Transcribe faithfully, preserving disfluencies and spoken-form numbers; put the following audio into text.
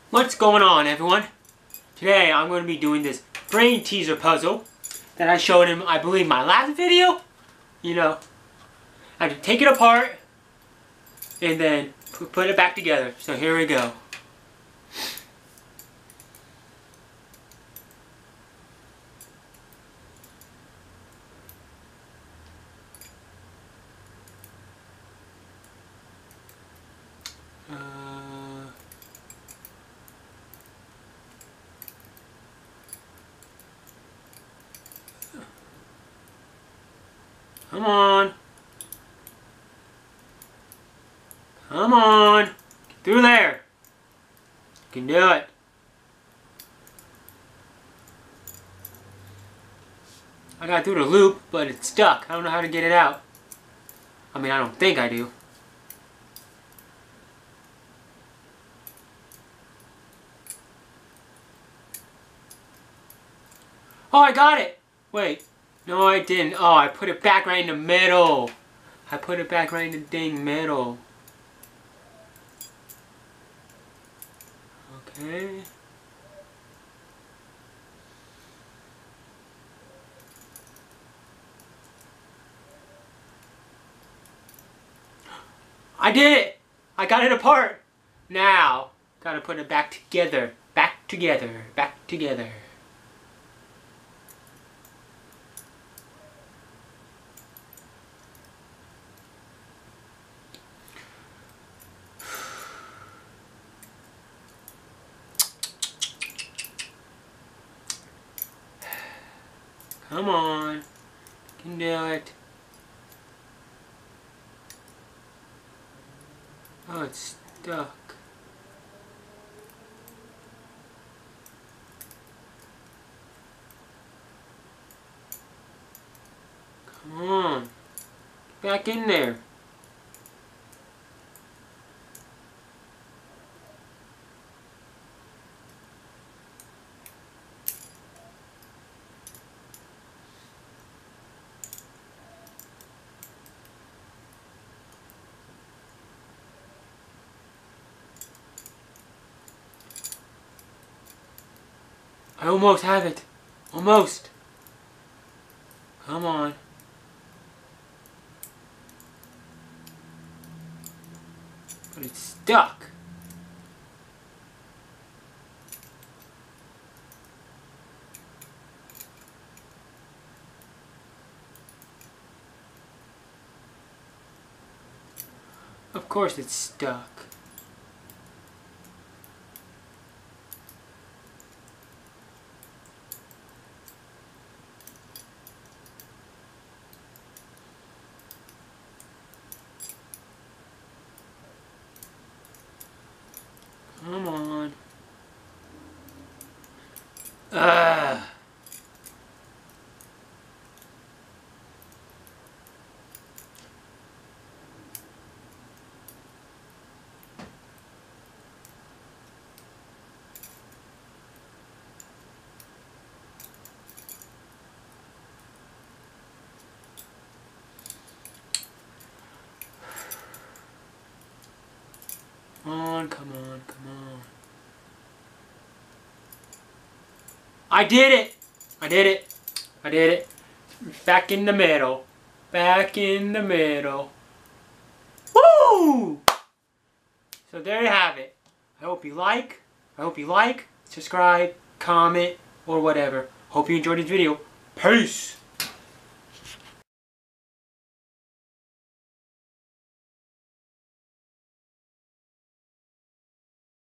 What's going on, everyone? Today I'm going to be doing this brain teaser puzzle that I showed in, I believe, my last video. You know, I have to take it apart and then put it back together. So here we go. Uh, Come on. Come on. Get through there. You can do it. I got through the loop, but it's stuck. I don't know how to get it out. I mean, I don't think I do. Oh, I got it! Wait. No, I didn't. Oh, I put it back right in the middle. I put it back right in the dang middle. Okay. I did it! I got it apart! Now, gotta put it back together. Back together. Back together. Come on. You can do it. Oh, it's stuck. Come on. Get back in there. I almost have it. Almost. Come on. But it's stuck. Of course it's stuck. Come on. Ugh. Come on, come on, come on. I did it! I did it. I did it. Back in the middle. Back in the middle. Woo! So there you have it. I hope you like. I hope you like, subscribe, comment, or whatever. Hope you enjoyed this video. Peace!